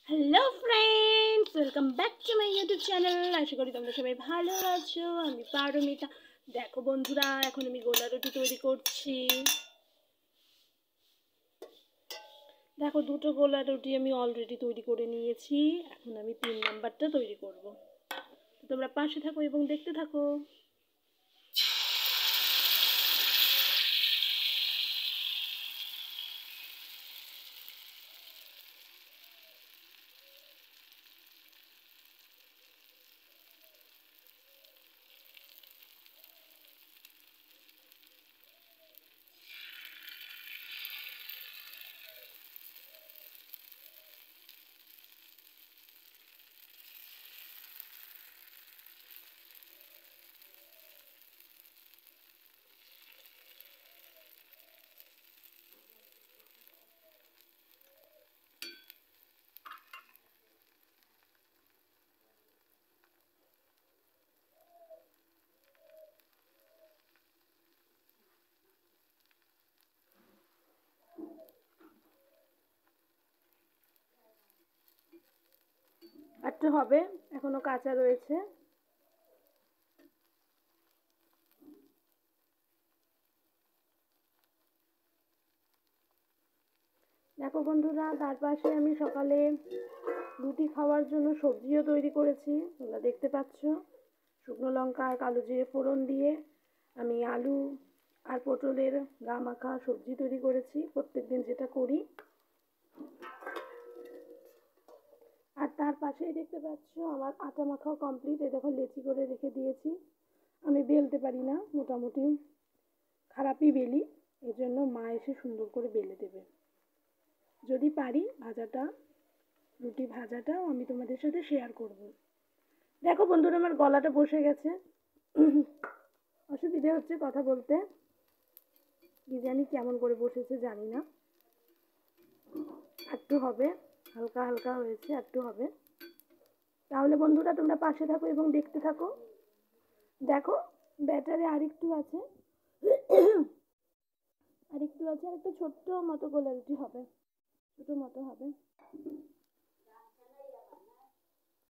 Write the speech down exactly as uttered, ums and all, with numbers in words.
Hello friends, welcome back to my YouTube channel. আশা করি তোমরা সবাই ভালো আছো। আমি পারমিতা। দেখো বন্ধুরা, এখন আমি গোলা রুটি তৈরি করছি। দেখো, দুটো গোলা রুটি আমি অলরেডি তৈরি করে নিয়েছি। এখন আমি তিন নাম্বারটা তৈরি করব। তোমরা পাশে থাকো এবং দেখতে থাকো। একটু হবে, এখনো কাঁচা রয়েছে। দেখো বন্ধুরা, তার পাশে আমি সকালে রুটি খাওয়ার জন্য সবজিও তৈরি করেছি। তোমরা দেখতে পাচ্ছ, শুকনো লঙ্কা আর কালো জিরে ফোড়ন দিয়ে আমি আলু আর পটলের গা মাখা সবজি তৈরি করেছি, প্রত্যেকদিন যেটা করি। আর তার পাশেই দেখতে পাচ্ছ আমার আটা মাখাও কমপ্লিট। এই দেখো, লেচি করে রেখে দিয়েছি। আমি বেলতে পারি না, মোটামুটি খারাপই বেলি, এর জন্য মা এসে সুন্দর করে বেলে দেবে। যদি পারি ভাজাটা, রুটি ভাজাটাও আমি তোমাদের সাথে শেয়ার করব। দেখো বন্ধুরা, আমার গলাটা বসে গেছে, অসুবিধে হচ্ছে কথা বলতে। কি জানি কেমন করে বসেছে, জানি না। একটু হবে, হালকা হালকা হয়েছে, একটু হবে। তাহলে বন্ধুরা, তোমরা পাশে থাকো এবং দেখতে থাকো। দেখো, ব্যাটারে আরেকটু আছে, আরেকটু আছে, আর একটু ছোট্ট মতো গোলা রুটি হবে, ছোটো মতো হবে।